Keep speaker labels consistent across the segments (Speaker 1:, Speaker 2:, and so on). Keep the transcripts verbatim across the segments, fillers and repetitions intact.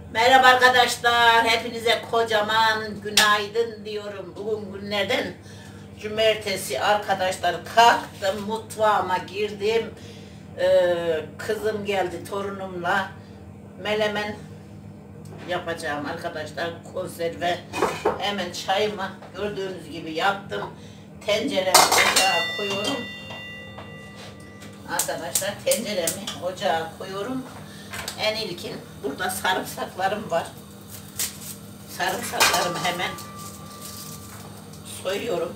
Speaker 1: Merhaba arkadaşlar, hepinize kocaman günaydın diyorum. Bugün günlerden cumartesi arkadaşlar, kalktım, mutfağıma girdim. Ee, kızım geldi torunumla, melemen yapacağım arkadaşlar, konserve. Hemen çayımı gördüğünüz gibi yaptım. Tenceremi ocağa koyuyorum. Arkadaşlar tenceremi ocağa koyuyorum. En ilkin burada sarımsaklarım var. Sarımsaklarımı hemen soyuyorum.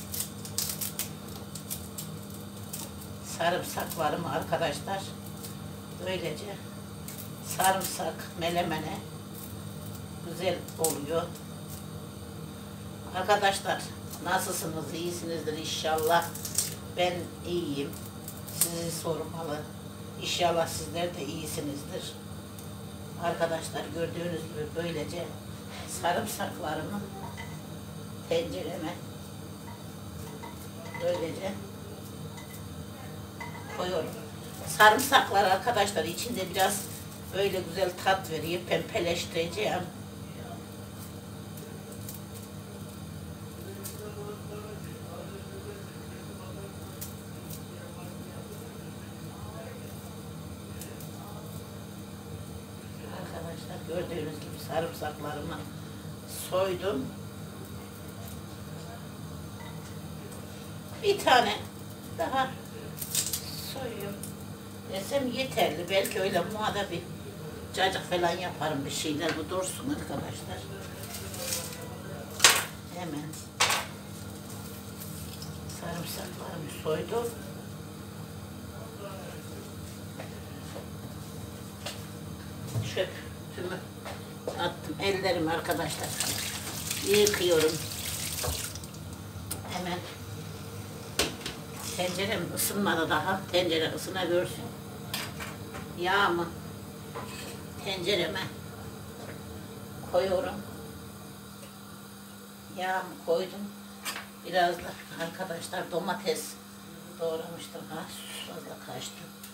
Speaker 1: Sarımsaklarımı arkadaşlar böylece sarımsak melemene güzel oluyor. Arkadaşlar nasılsınız? İyisinizdir inşallah. Ben iyiyim. Sizi sormalı. İnşallah sizler de iyisinizdir. Arkadaşlar gördüğünüz gibi böylece sarımsaklarımı tencereme böylece koyuyorum. Sarımsaklar arkadaşlar içinde biraz böyle güzel tat veriyor. Pembeleştireceğim. Gördüğünüz gibi sarımsaklarımı soydum. Bir tane daha soyuyorum desem yeterli. Belki öyle muada bir cacık falan yaparım, bir şeyler. Bu dursun arkadaşlar. Hemen sarımsaklarımı soydum. Çöp tümü attım. Ellerimi arkadaşlar yıkıyorum. Hemen tencerem ısınmadı daha. Tencere ısına görsün. Yağımı tencereme koyuyorum. Yağımı koydum. Biraz da arkadaşlar domates doğramıştım. Ha, fazla kaçtı.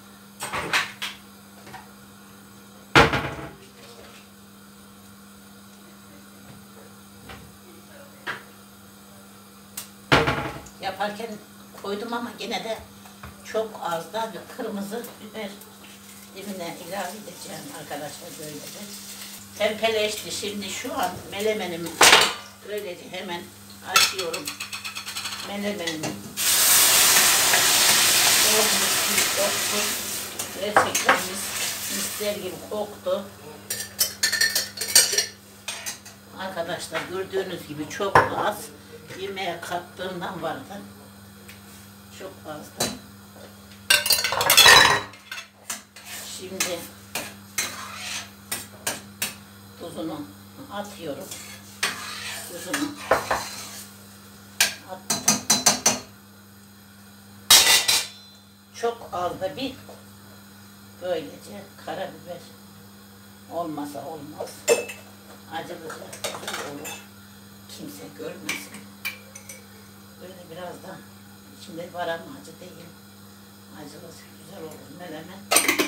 Speaker 1: Yaparken koydum ama yine de çok az da bir kırmızı biber dibine ilave edeceğim arkadaşlar böylece. Pembeleşti. Şimdi şu an melemenimi böylece hemen açıyorum. Melemenimi olmuş bir koktu. Gerçekten mis, misler gibi koktu. Arkadaşlar gördüğünüz gibi çok az yemeğe kattığımdan vardı. Çok fazla. Şimdi tuzunu atıyorum. Tuzunu attım. Çok az da bir böylece karabiber olmasa olmaz. Acılıca güzel olur. Kimse görmesin. Böyle biraz da içinde var ama acı değil. Acılısı güzel olur menemen.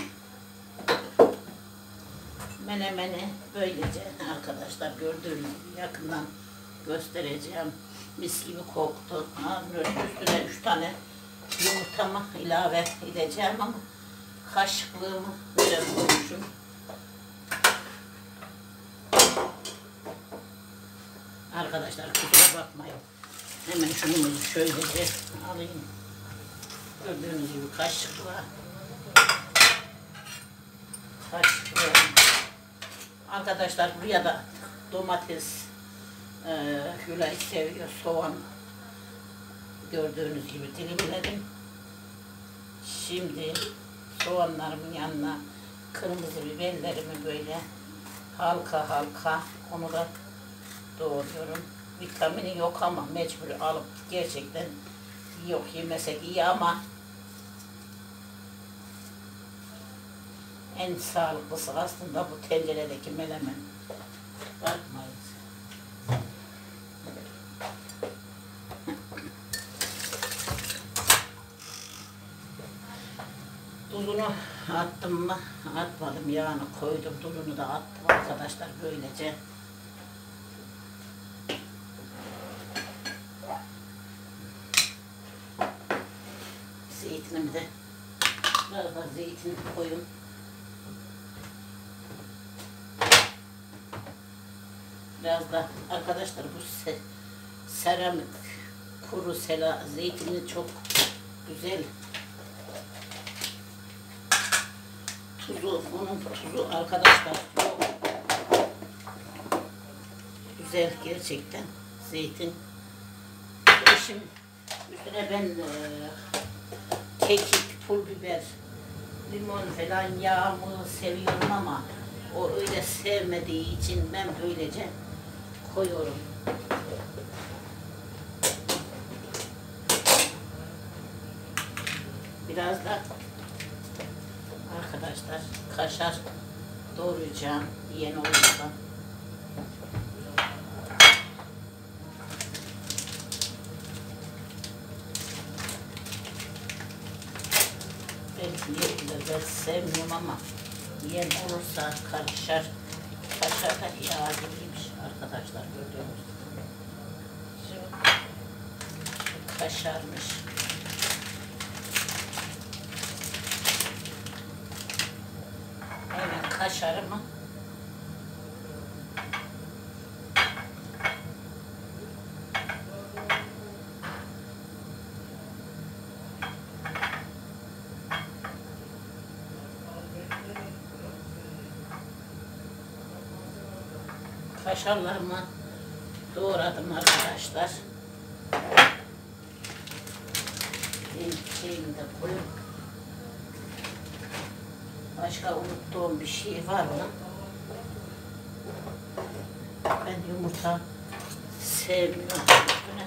Speaker 1: Menemeni böylece arkadaşlar gördüğünüz gibi yakından göstereceğim. Mis gibi koktu. Ha, böyle üstüne üç tane yumurtamı ilave edeceğim ama kaşıklığımı böyle koymuşum. Arkadaşlar kusura bakmayın. Hemen şunu şöylece alayım. Gördüğünüz gibi kaşıkla kaşıkla arkadaşlar buraya da domates e, Gülay seviyor, soğan gördüğünüz gibi dilimledim. Şimdi soğanlarımın yanına kırmızı biberlerimi böyle halka halka onu da doğruyorum. Vitamini yok ama mecbur alıp gerçekten yok, yemesek iyi ama en sağlıklısı aslında bu tenceredeki menemen. Bakmayın. Tuzunu Attım mı? Atmadım, yağını koydum, tuzunu da attım arkadaşlar böylece. Zeytinimi de biraz da zeytin koyun. Biraz da arkadaşlar bu se seramik kuru sela zeytini çok güzel. Tuzu, onun tuzu arkadaşlar çok güzel gerçekten zeytin. Eşim üstüne ben e, kekik, pul biber, limon falan yağımı seviyorum ama o öyle sevmediği için ben böylece koyuyorum. Biraz da arkadaşlar kaşar doğrayacağım yiyen olursa. Ben yiyenleri sevmiyorum ama yiyen olursa kaşar, kaşar da yağ gibiymiş arkadaşlar gördüğünüz gibi. Şu kaşarmış. Hemen kaşarımı kaşarlarımı doğradım arkadaşlar. Şeyimi de koyup başka unuttuğum bir şey var mı? Ben yumurta sevmiyorum üstüne.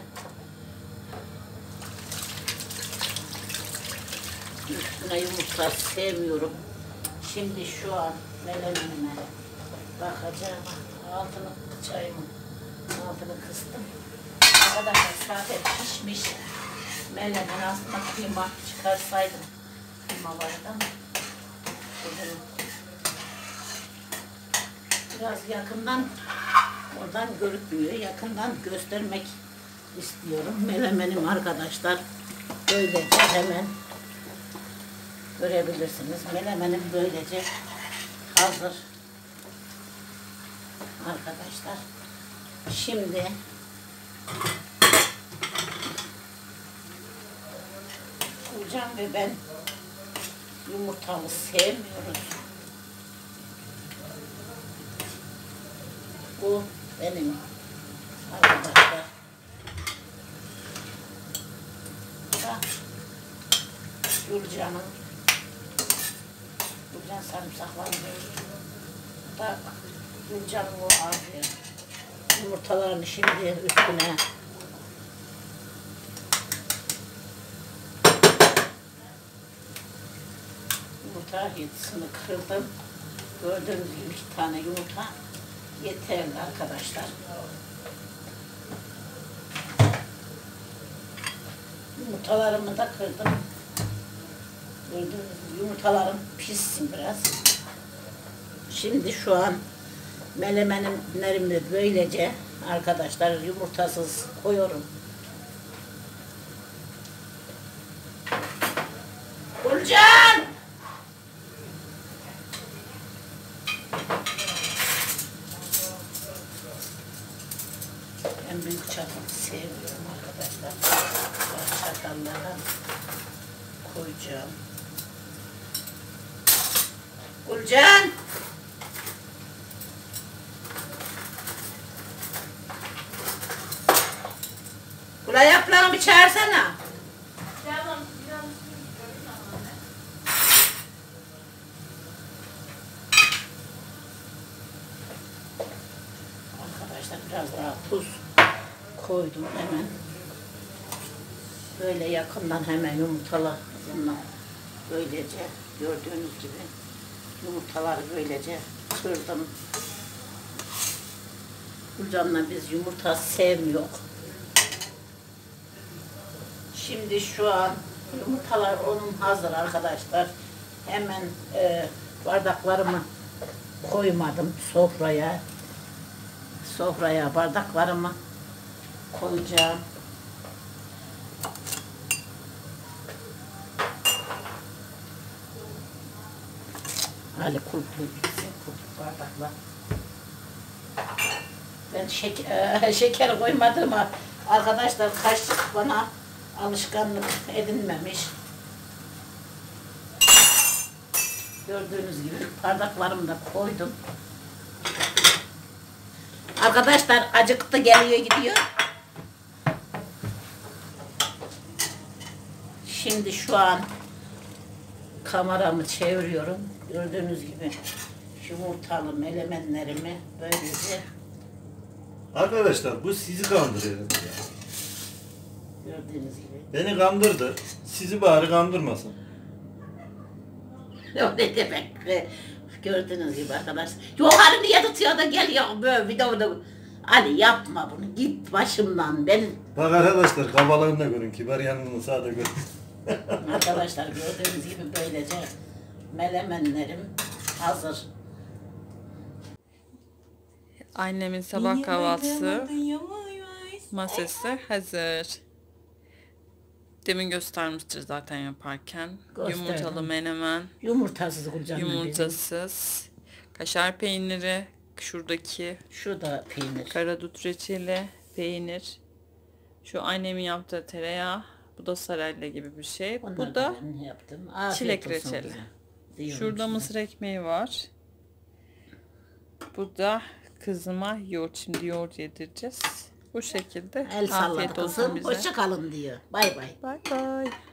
Speaker 1: Üstüne yumurta sevmiyorum. Şimdi şu an menemenime bakacağım. Altını, çayımın altını kıstım. Arkadaşlar zaten pişmiş menemen, aslında kıyma çıkarsaydım kıyma vardı ama biraz yakından, oradan görünmüyor, yakından göstermek istiyorum. Menemenim arkadaşlar böylece hemen görebilirsiniz. Menemenim böylece hazır arkadaşlar. Şimdi hocam ve ben yumurtamı sevmiyoruz. Bu benim arkadaşlar. Bak, Gülcan'ın Gülcan sarımsaklarını bak, Gülcan'ın o ağzı yumurtalarını şimdi üstüne yumurta yedisini kırdım. Gördüğünüz gibi iki tane yumurta yeterli arkadaşlar. Yumurtalarımı da kırdım. Gördüğünüz gibi yumurtalarım pişsin biraz. Şimdi şu an menemenlerimi böylece arkadaşlar yumurtasız koyuyorum. Gülcan! Ben büyük çatal sevmiyorum arkadaşlar. Çatallara koyacağım. Gülcan! Kula yaprağını bir çağırsana. Arkadaşlar biraz daha tuz koydum hemen. Böyle yakından hemen yumurtalarımla böylece gördüğünüz gibi yumurtaları böylece kırdım. Gülcan'la biz yumurta sevmiyoruz. Şimdi şu an yumurtalar onun hazır arkadaşlar. Hemen e, bardaklarımı koymadım sofraya. Sofraya bardaklarımı koyacağım. Hadi kulplu gitsin, kulplu bardaklar. Ben şek e, şeker koymadım ama arkadaşlar kaşık bana alışkanlık edinmemiş. Gördüğünüz gibi bardaklarımı da koydum. Arkadaşlar acıktı, geliyor gidiyor. Şimdi şu an kameramı çeviriyorum. Gördüğünüz gibi yumurtalı melemenlerimi böylece.
Speaker 2: Arkadaşlar bu sizi kandırıyor.
Speaker 1: Gördüğünüz gibi.
Speaker 2: Beni kandırdı. Sizi bari kandırmasın.
Speaker 1: O ne demek be? Gördüğünüz gibi arkadaşlar. Yukarı niye tutuyor da geliyor böyle videoda. Ali yapma bunu, git başımdan benim.
Speaker 2: Bak arkadaşlar, kabalığını da görün, kibar yanını sağda görün.
Speaker 1: Arkadaşlar gördüğünüz gibi böylece melemenlerim hazır.
Speaker 3: Annemin sabah kahvaltısı masası hazır. Demin göstermiştir zaten yaparken.
Speaker 1: Gösterdim.
Speaker 3: Yumurtalı menemen,
Speaker 1: Yumurtasız Gülcan'la bizim.
Speaker 3: yumurtasız, kaşar peyniri, şuradaki
Speaker 1: Şu da peynir.
Speaker 3: karadut reçeli, peynir. Şu annemin yaptığı tereyağı, bu da sarayla gibi bir şey.
Speaker 1: Onları
Speaker 3: Bu da
Speaker 1: ben yaptım. Afiyet
Speaker 3: çilek
Speaker 1: olsun
Speaker 3: reçeli.
Speaker 1: bize. Diyorum
Speaker 3: Şurada
Speaker 1: size.
Speaker 3: mısır ekmeği var. Bu da kızıma yoğurt. Şimdi yoğurt yedireceğiz. Bu şekilde.
Speaker 1: El salladı
Speaker 3: Afiyet olsun
Speaker 1: kızım.
Speaker 3: bize.
Speaker 1: Hoşça kalın diyor. Bay bay.
Speaker 3: Bye bye.